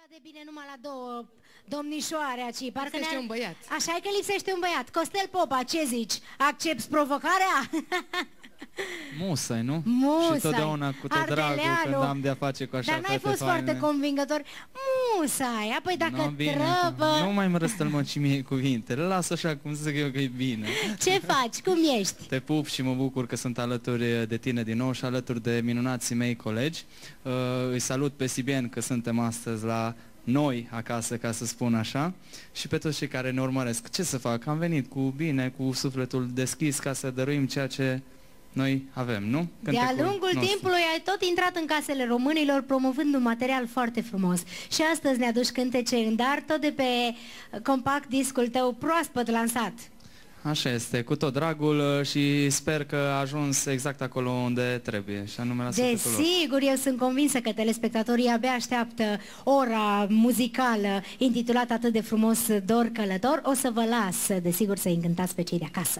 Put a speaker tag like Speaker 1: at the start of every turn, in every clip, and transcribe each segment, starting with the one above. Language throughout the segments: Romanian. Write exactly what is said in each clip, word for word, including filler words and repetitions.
Speaker 1: de bine numai la două domnișoare aici. Parcă
Speaker 2: lipsește un băiat.
Speaker 1: Așa e că lipsește un băiat. Costel Popa, ce zici? Accepți provocarea?
Speaker 3: Musai, nu?
Speaker 1: Musai.
Speaker 3: Și totdeauna cu tot dragul când am de-a face cu așa
Speaker 1: Dar n-ai fost
Speaker 3: faine.
Speaker 1: foarte convingător. Musai, apoi dacă
Speaker 3: no, bine,
Speaker 1: trăbă...
Speaker 3: Nu mai mă răstălmăci mie cuvintele, lasă așa cum zic eu că e bine.
Speaker 1: Ce faci? Cum ești?
Speaker 3: Te pup și mă bucur că sunt alături de tine din nou și alături de minunații mei colegi. Uh, îi salut pe Sibien că suntem astăzi la noi acasă, ca să spun așa, și pe toți cei care ne urmăresc. Ce să fac? Am venit cu bine, cu sufletul deschis ca să dăruim ceea ce noi avem, nu?
Speaker 1: De-a lungul nostru. timpului ai tot intrat în casele românilor promovând un material foarte frumos. Și astăzi ne aduci cântece în dar, tot de pe compact discul tău proaspăt lansat.
Speaker 3: Așa este, cu tot dragul și sper că a ajuns exact acolo unde trebuie, și anume la sufletul lor.
Speaker 1: Desigur, eu sunt convinsă că telespectatorii abia așteaptă ora muzicală intitulată atât de frumos Dor Călător. O să vă las, desigur, să-i încântați pe cei de acasă.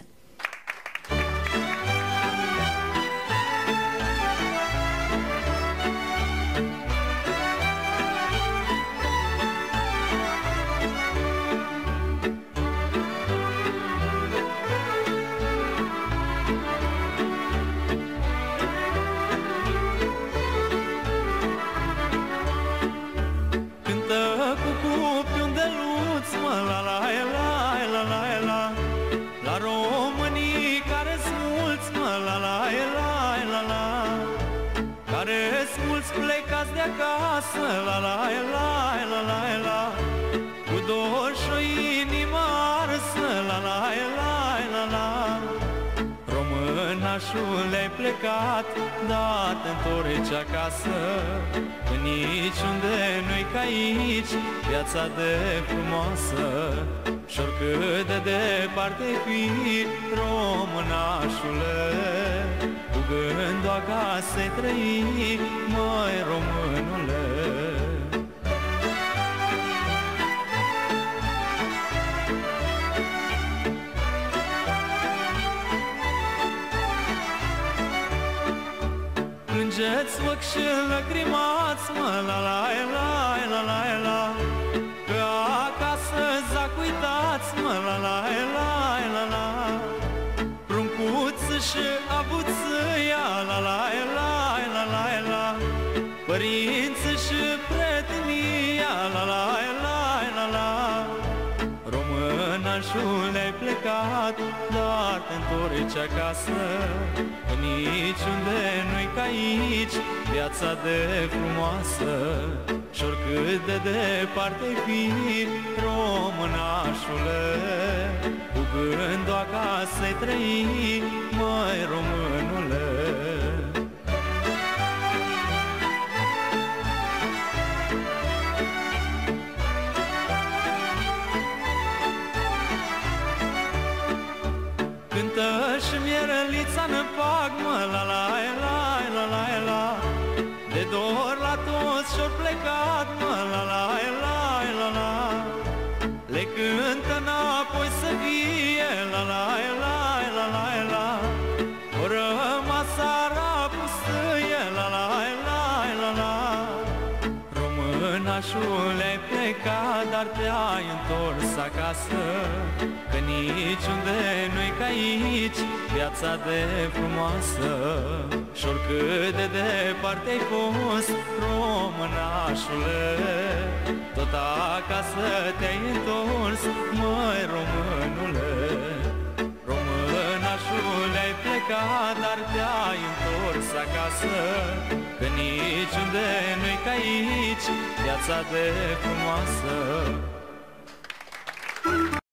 Speaker 4: Plecați de acasă, la la la la la la, cu dor și o inimă arsă, la la la la la. Românașule, ai plecat, dar te întorci acasă, că niciunde nu-i ca aici viața de frumoasă. Și oricât de departe-i fi, românașule, cu gândul acasă-i trăi, măi românule. Plângeți ochi și lăcrimați, mă, la la la la la la, că acasă zac uitați, mă, la la la la la. Pruncuță și avuțăia, la la la la la la, părință și prietenia, la la la la la. Românașule, ai plecat, dar te întorci acasă, că niciunde nu-i ca aici viața de frumoasă. Și oricât de departe-i fi, românașule, cu gândul acasă-i trăi, măi românule. Cântă și mierelița-n pac, mă, la la la la la la, de dor la toți și-or plecat, mă, la la la la la. Le cântă înapoi să vie, la la la la la la, o rămas ara pustâie, la la la la la. Românașule, ai plecat, dar te-ai întors acasă, că niciunde nu-i ca aici viața de frumoasă. Și oricât de departe-ai fost, românașule, tot acasă te-ai întors, măi românule. Românașule, ai plecat, dar te-ai întors acasă, că niciunde nu-i ca aici viața de frumoasă.